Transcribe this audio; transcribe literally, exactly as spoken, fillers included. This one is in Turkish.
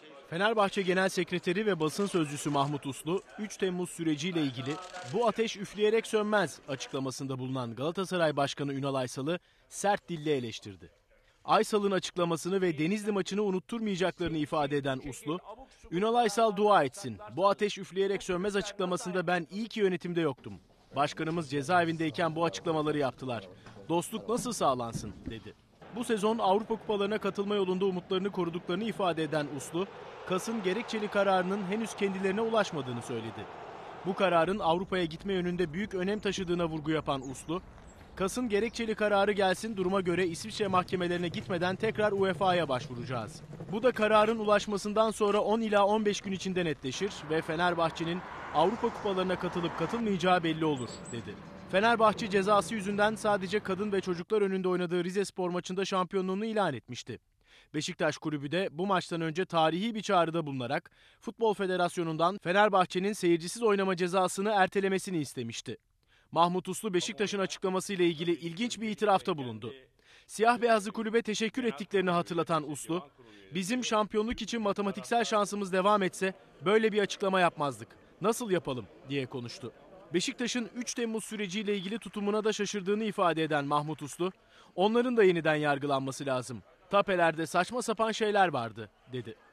Fenerbahçe Genel Sekreteri ve basın sözcüsü Mahmut Uslu, üç Temmuz süreciyle ilgili "bu ateş üfleyerek sönmez" açıklamasında bulunan Galatasaray Başkanı Ünal Aysal'ı sert dille eleştirdi. Aysal'ın açıklamasını ve Denizli maçını unutturmayacaklarını ifade eden Uslu, "Ünal Aysal dua etsin, bu ateş üfleyerek sönmez açıklamasında ben iyi ki yönetimde yoktum. Başkanımız cezaevindeyken bu açıklamaları yaptılar. Dostluk nasıl sağlansın?" dedi. Bu sezon Avrupa Kupalarına katılma yolunda umutlarını koruduklarını ifade eden Uslu, KAS'ın gerekçeli kararının henüz kendilerine ulaşmadığını söyledi. Bu kararın Avrupa'ya gitme yönünde büyük önem taşıdığına vurgu yapan Uslu, "KAS'ın gerekçeli kararı gelsin, duruma göre İsviçre mahkemelerine gitmeden tekrar U E F A'ya başvuracağız. Bu da kararın ulaşmasından sonra on ila on beş gün içinde netleşir ve Fenerbahçe'nin Avrupa Kupalarına katılıp katılmayacağı belli olur" dedi. Fenerbahçe cezası yüzünden sadece kadın ve çocuklar önünde oynadığı Rizespor maçında şampiyonluğunu ilan etmişti. Beşiktaş Kulübü de bu maçtan önce tarihi bir çağrıda bulunarak Futbol Federasyonu'ndan Fenerbahçe'nin seyircisiz oynama cezasını ertelemesini istemişti. Mahmut Uslu Beşiktaş'ın açıklamasıyla ilgili ilginç bir itirafta bulundu. Siyah beyazlı kulübe teşekkür ettiklerini hatırlatan Uslu, "Bizim şampiyonluk için matematiksel şansımız devam etse böyle bir açıklama yapmazdık. Nasıl yapalım?" diye konuştu. Beşiktaş'ın üç Temmuz süreciyle ilgili tutumuna da şaşırdığını ifade eden Mahmut Uslu, "Onların da yeniden yargılanması lazım. Tapelerde saçma sapan şeyler vardı" dedi.